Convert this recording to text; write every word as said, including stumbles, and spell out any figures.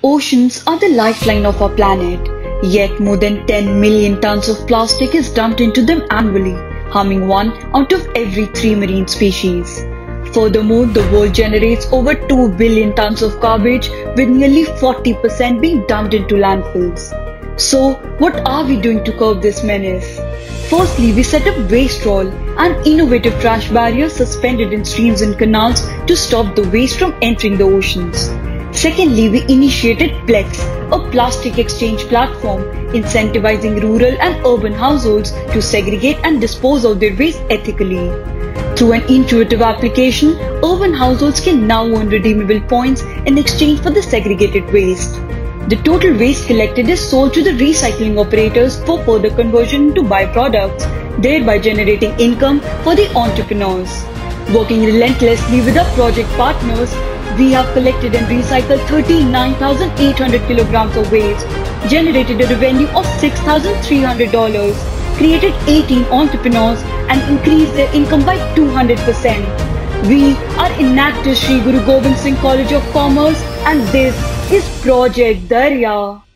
Oceans are the lifeline of our planet, yet more than ten million tons of plastic is dumped into them annually, harming one out of every three marine species. Furthermore, the world generates over two billion tons of garbage, with nearly forty percent being dumped into landfills. So, what are we doing to curb this menace? Firstly, we set up Waste Roll, an innovative trash barrier suspended in streams and canals to stop the waste from entering the oceans. Secondly, we initiated Plex, a plastic exchange platform incentivizing rural and urban households to segregate and dispose of their waste ethically. Through an intuitive application, urban households can now earn redeemable points in exchange for the segregated waste. The total waste collected is sold to the recycling operators for further conversion into byproducts, thereby generating income for the entrepreneurs. Working relentlessly with our project partners, we have collected and recycled thirty-nine thousand eight hundred kilograms of waste, generated a revenue of six thousand three hundred dollars, created eighteen entrepreneurs and increased their income by two hundred percent. We are Enactus Sri Guru Gobind Singh College of Commerce, and this is Project Darya.